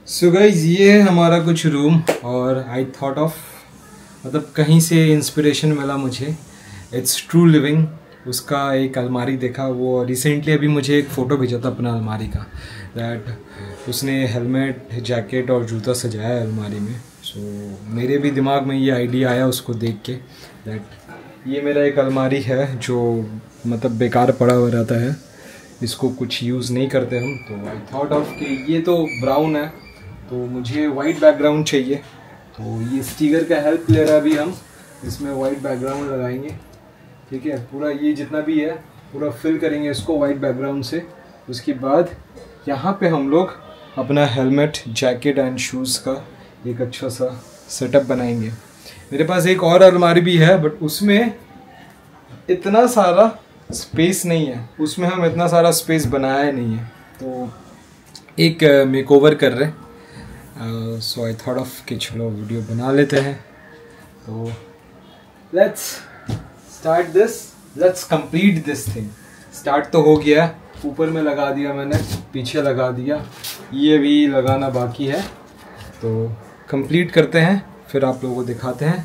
So guys ये है हमारा कुछ रूम और आई थॉट ऑफ मतलब कहीं से इंस्पिरेशन मिला मुझे। इट्स ट्रू लिविंग उसका एक अलमारी देखा, वो रिसेंटली अभी मुझे एक फ़ोटो भेजा था अपना अलमारी का, दैट उसने हेलमेट जैकेट और जूता सजाया है अलमारी में। सो मेरे भी दिमाग में ये आइडिया आया उसको देख के, दैट ये मेरा एक अलमारी है जो मतलब बेकार पड़ा हुआ रहता है, इसको कुछ यूज़ नहीं करते हम। तो आई थॉट ऑफ कि ये तो ब्राउन है तो मुझे वाइट बैकग्राउंड चाहिए, तो ये स्टिकर का हेल्प ले रहा अभी हम इसमें वाइट बैकग्राउंड लगाएंगे। ठीक है, पूरा ये जितना भी है पूरा फिल करेंगे इसको वाइट बैकग्राउंड से। उसके बाद यहाँ पे हम लोग अपना हेलमेट जैकेट एंड शूज़ का एक अच्छा सा सेटअप बनाएंगे। मेरे पास एक और अलमारी भी है बट उसमें इतना सारा स्पेस नहीं है, उसमें हम इतना सारा स्पेस बनाया नहीं है, तो एक मेकओवर कर रहे हैं। सो आई थॉट ऑफ कि चलो वीडियो बना लेते हैं। तो let's start this, let's complete this thing. Start तो हो गया, ऊपर में लगा दिया मैंने, पीछे लगा दिया, ये भी लगाना बाकी है, तो कंप्लीट करते हैं फिर आप लोगों को दिखाते हैं।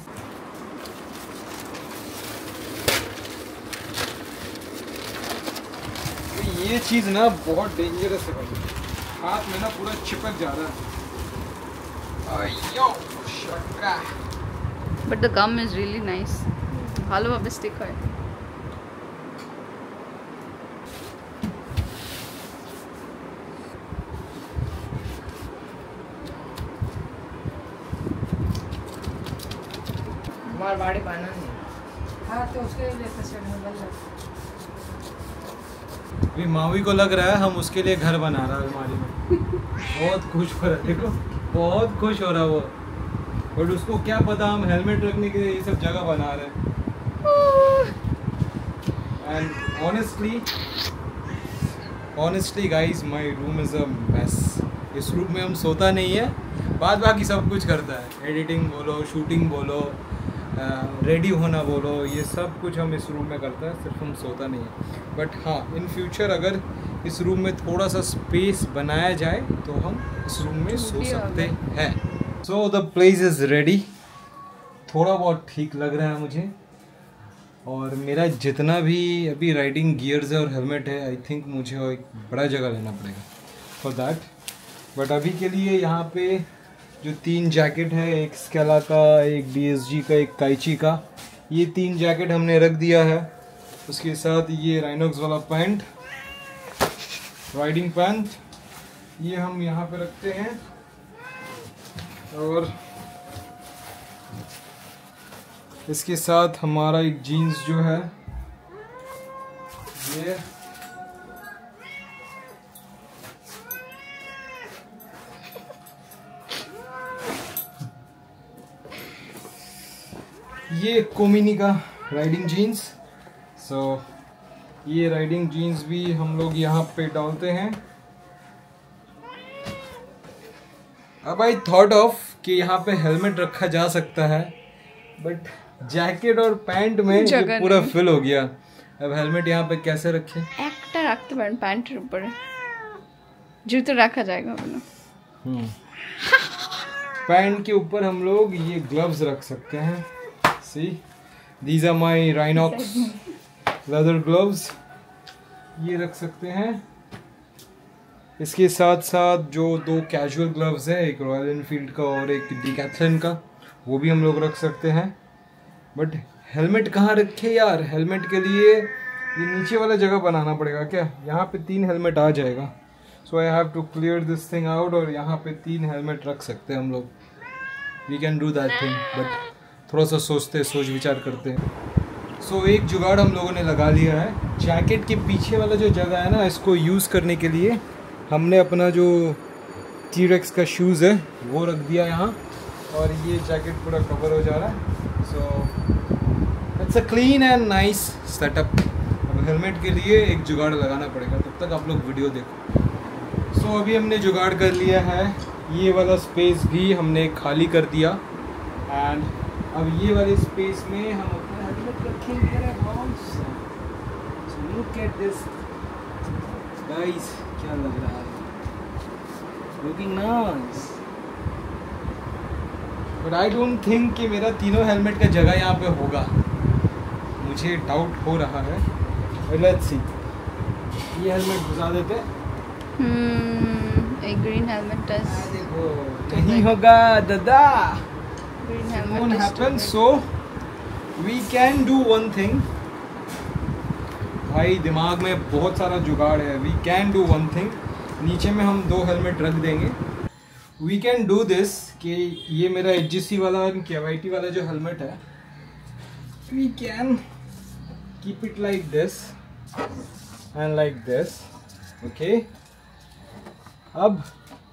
ये चीज़ ना बहुत डेंजरस है भाई, हाथ में ना पूरा चिपक जा रहा है। But the gum is really nice. Halwa bhi stick hai. Marwari बना नहीं। हाँ तो उसके लिए अभी मावी को लग रहा है हम उसके लिए घर बना रहा है अलमारी में। बहुत खुश हो रहा है, देखो बहुत खुश हो रहा है वो, बट उसको क्या पता हम हेलमेट रखने के लिए ये सब जगह बना रहे हैं। And honestly guys my room is a mess. इस रूम में हम सोता नहीं है, बाद बाकी सब कुछ करता है, एडिटिंग बोलो, शूटिंग बोलो, रेडी होना बोलो, ये सब कुछ हम इस रूम में करते हैं, सिर्फ हम सोता नहीं है। बट हाँ, इन फ्यूचर अगर इस रूम में थोड़ा सा स्पेस बनाया जाए तो हम इस रूम में सो सकते हैं। So the place is ready, थोड़ा बहुत ठीक लग रहा है मुझे, और मेरा जितना भी अभी राइडिंग गियर्स है और हेलमेट है, आई थिंक मुझे एक बड़ा जगह लेना पड़ेगा फॉर दैट। बट अभी के लिए यहाँ पे जो 3 जैकेट है, एक स्केला का, एक DSG का, एक काइची का, ये 3 जैकेट हमने रख दिया है। उसके साथ ये राइनॉक्स वाला पैंट, राइडिंग पैंट, ये हम यहाँ पे रखते हैं। और इसके साथ हमारा एक जीन्स जो है ये कोमिनी का राइडिंग जीन्स। सो ये राइडिंग जीन्स भी हम लोग यहाँ पे डालते हैं। अब आई थॉट ऑफ कि यहाँ पे हेलमेट रखा जा सकता है, बट जैकेट और पैंट में ये पूरा फिल हो गया। अब हेलमेट यहाँ पे कैसे रखें? একটা রাখতে পারেন প্যান্টের উপরে, জুতো रखा जाएगा अपना। पैंट के ऊपर हम लोग ये ग्लव्स रख सकते हैं। See these are my Rynox leather gloves, ये रख सकते हैं। इसके साथ साथ जो 2 कैजुअल ग्लव्स है, एक रॉयल एनफील्ड का और एक डिकैथलन का, वो भी हम लोग रख सकते हैं। बट हेलमेट कहाँ रखे यार? हेलमेट के लिए ये नीचे वाला जगह बनाना पड़ेगा क्या? यहाँ पे 3 हेलमेट आ जाएगा। So I have to clear this thing out, और यहाँ पे 3 हेलमेट रख सकते हैं हम लोग। We can do that thing, but थोड़ा सा सोच विचार करते हैं। सो एक जुगाड़ हम लोगों ने लगा लिया है। जैकेट के पीछे वाला जो जगह है ना, इसको यूज़ करने के लिए हमने अपना जो T-Rex का शूज़ है वो रख दिया यहाँ, और ये जैकेट पूरा कवर हो जा रहा है। So it's a clean and nice setup. अब हेलमेट के लिए एक जुगाड़ लगाना पड़ेगा, तब तक आप लोग वीडियो देखो। सो अभी हमने जुगाड़ कर लिया है, ये वाला स्पेस भी हमने खाली कर दिया, एंड अब ये वाले स्पेस में हम अपना हेलमेट रखेंगे। लुक एट दिस गाइस, क्या लग रहा है? Looking nice. But I don't think कि मेरा तीनों हेलमेट का जगह यहाँ पे होगा, मुझे डाउट हो रहा है। लेट्स सी, ये हेलमेट घुसा देते हैं। एक ग्रीन हेलमेट देखो नहीं होगा दादा, green won't happen, helmet so we can do one thing। भाई दिमाग में बहुत सारा जुगाड़ है। We can do one thing, नीचे में हम 2 हेलमेट रख देंगे। वी कैन डू दिस कि ये मेरा HGC वाला KYT वाला जो हेलमेट है, we can keep it like this and like this, okay. अब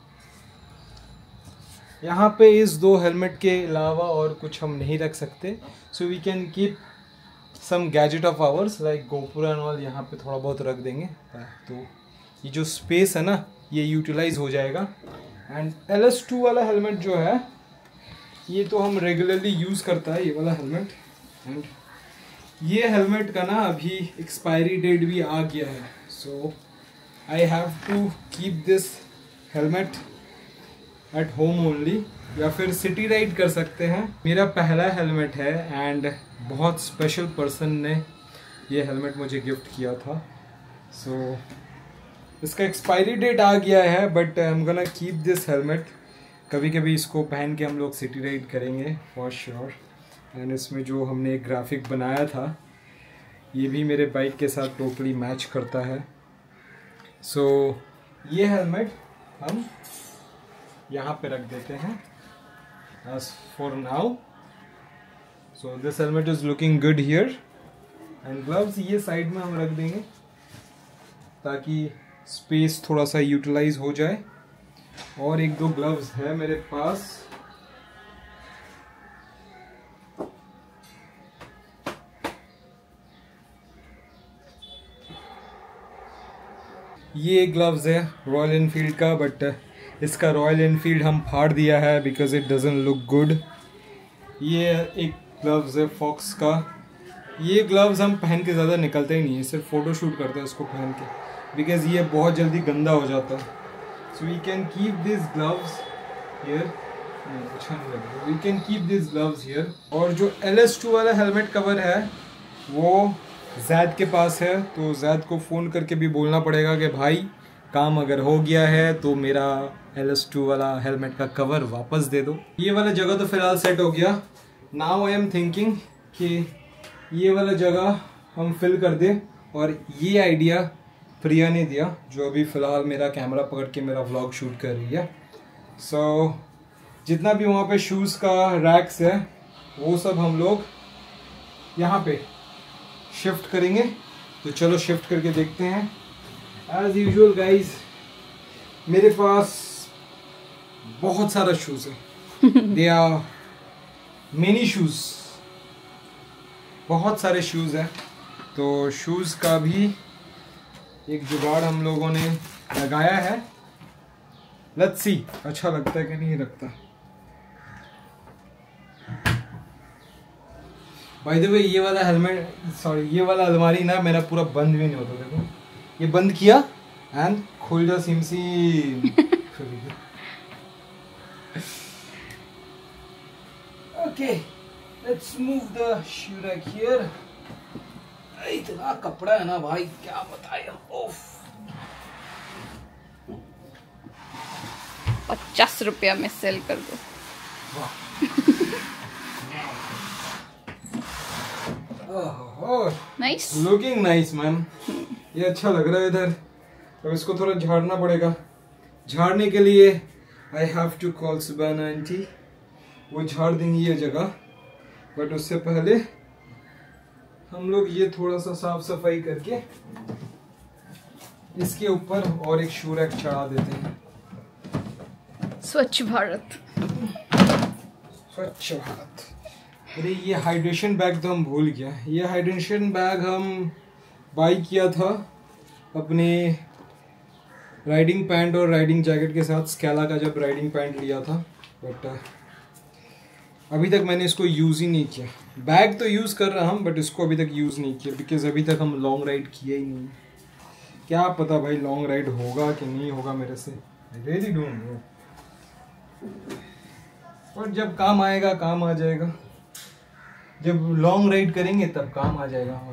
यहाँ पे इस 2 हेलमेट के अलावा और कुछ हम नहीं रख सकते, so we can keep some gadget of ours like GoPro and all यहाँ पे थोड़ा बहुत रख देंगे, तो ये जो स्पेस है ना ये यूटिलाइज हो जाएगा। एंड LS2 वाला हेलमेट जो है ये तो हम रेगुलरली यूज़ करता है ये वाला हेलमेट। एंड ये हेलमेट का ना अभी एक्सपायरी डेट भी आ गया है, so I have to keep this helmet at home only, या फिर सिटी राइड कर सकते हैं। मेरा पहला हेलमेट है एंड बहुत स्पेशल पर्सन ने ये हेलमेट मुझे गिफ्ट किया था, सो इसका एक्सपायरी डेट आ गया है, but I am gonna keep this helmet. कभी कभी इसको पहन के हम लोग सिटी राइड करेंगे फॉर श्योर। एंड इसमें जो हमने एक ग्राफिक बनाया था ये भी मेरे बाइक के साथ टोटली मैच करता है। सो ये हेलमेट हम यहाँ पे रख देते हैं as for now। So this helmet is looking good here, and gloves ये साइड में हम रख देंगे ताकि स्पेस थोड़ा सा यूटिलाइज हो जाए। और 1-2 ग्लव्स है मेरे पास, ये ग्लव्स है रॉयल एनफील्ड का, बट इसका रॉयल एनफील्ड हम फाड़ दिया है because it doesn't look good. ये एक ग्लव्स है फॉक्स का, ये ग्लव्स हम पहन के ज़्यादा निकलते ही नहीं है, सिर्फ फ़ोटो शूट करते हैं इसको पहन के, बिकॉज ये बहुत जल्दी गंदा हो जाता है। So we can keep this gloves here, अच्छा नहीं लगेगा, we can keep this gloves here. और जो LS2 वाला हेलमेट कवर है वो जैद के पास है, तो जैद को फ़ोन करके भी बोलना पड़ेगा कि भाई काम अगर हो गया है तो मेरा LS2 वाला हेलमेट का कवर वापस दे दो। ये वाला जगह तो फिलहाल सेट हो गया। नाउ आई एम थिंकिंग कि ये वाला जगह हम फिल कर दें, और ये आइडिया प्रिया ने दिया जो अभी फ़िलहाल मेरा कैमरा पकड़ के मेरा व्लॉग शूट कर रही है। सो जितना भी वहाँ पे शूज़ का रैक्स है वो सब हम लोग यहाँ पे शिफ्ट करेंगे, तो चलो शिफ्ट करके देखते हैं। एज यूजुअल गाइज मेरे पास बहुत सारा शूज़ है, दे आर मेनी शूज़, बहुत सारे शूज़ हैं, तो शूज़ का भी एक जुगाड़ हम लोगों ने लगाया है। लेट्स सी अच्छा लगता है कि नहीं लगता। बाय द वे ये वाला हेलमेट, सॉरी ये वाला अलमारी ना मेरा पूरा बंद भी नहीं होता, देखो ये बंद किया एंड खुल जा सिम सिम। Okay let's move the shoe rack here. इतना कपड़ा है ना भाई क्या बताए। ओफ 50 रुपया में सेल कर दो। नाइस, लुकिंग नाइस मैम, ये अच्छा लग रहा है इधर। अब इसको थोड़ा झाड़ना पड़ेगा, झाड़ने के लिए आई हैव टू कॉल सुबह आंटी, वो झाड़ देंगी ये जगह, बट उससे पहले हम लोग ये थोड़ा सा साफ सफाई करके इसके ऊपर और एक शू रैक चढ़ा देते हैं। स्वच्छ भारत, स्वच्छ भारत। अरे ये हाइड्रेशन बैग तो हम भूल गया, ये हाइड्रेशन बैग हम बाई किया था अपने राइडिंग पैंट और राइडिंग जैकेट के साथ, स्केला का जब राइडिंग पैंट लिया था, बट अभी तक मैंने इसको यूज़ ही नहीं किया। बैग तो यूज़ कर रहा हूँ बट इसको अभी तक यूज़ नहीं किया, बिकॉज अभी तक हम लॉन्ग राइड किए ही नहीं। क्या पता भाई लॉन्ग राइड होगा कि नहीं होगा मेरे से, आई रियली डोंट नो। और जब काम आएगा काम आ जाएगा, जब लॉन्ग राइड करेंगे तब काम आ जाएगा। और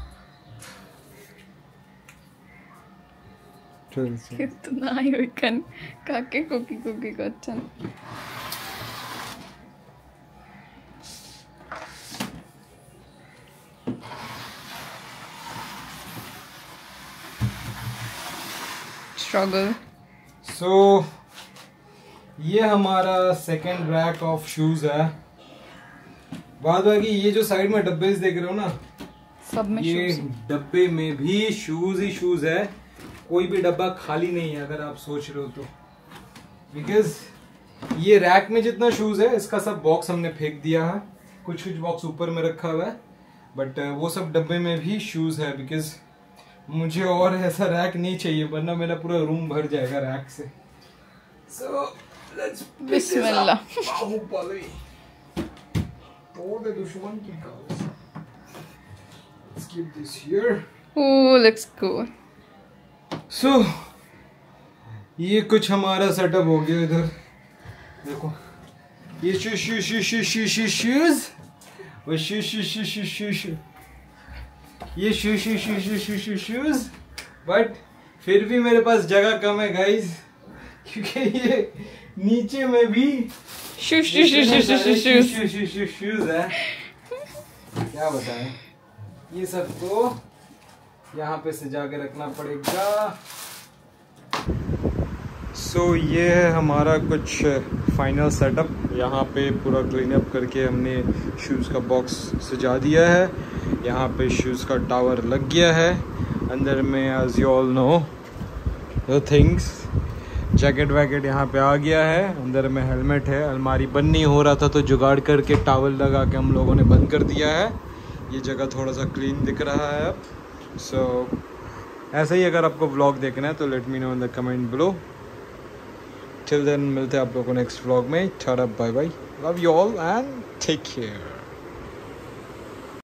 कितना ही इकन काके कुकी कुकी करछन। स्ट्रगल। सो ये हमारा सेकेंड रैक ऑफ शूज है। बात बाकी ये जो साइड में डब्बे देख रहे हो ना, सब में ये शूज। डब्बे में भी शूज ही शूज है, कोई भी डब्बा खाली नहीं है अगर आप सोच रहे हो तो। बिकॉज ये रैक में जितना शूज है इसका सब बॉक्स हमने फेंक दिया है, कुछ बॉक्स ऊपर में रखा हुआ है, बट वो सब डब्बे में भी शूज है। बिकॉज मुझे और ऐसा रैक नहीं चाहिए, वरना मेरा पूरा रूम भर जाएगा रैक से। सो लेट्स बिस्मिल्लाह। बाहुबली तोड़ दे दुश्मन की काज। Let's keep this here. Oh looks cool. So ये कुछ हमारा सेटअप हो गया इधर। देखो ये शूज वो ये शूज, बट फिर भी मेरे पास जगह कम है गाइस, क्योंकि ये नीचे में भी शूज है। क्या बताएं, ये सब तो यहाँ पे सजा के रखना पड़ेगा। सो ये है हमारा कुछ फाइनल सेटअप। यहाँ पे पूरा क्लीन अप करके हमने शूज़ का बॉक्स सजा दिया है। यहाँ पे शूज़ का टावर लग गया है। अंदर में as you all know the things, jacket वैकेट यहाँ पे आ गया है। अंदर में हेलमेट है। अलमारी बंद नहीं हो रहा था तो जुगाड़ करके टावल लगा के हम लोगों ने बंद कर दिया है। ये जगह थोड़ा सा क्लीन दिख रहा है अब। सो ऐसा ही अगर आपको व्लॉग देखना है तो let me know in the comment below. Till then मिलते हैं आप लोगों को नेक्स्ट व्लॉग में। Tata bye bye, love you all and take care.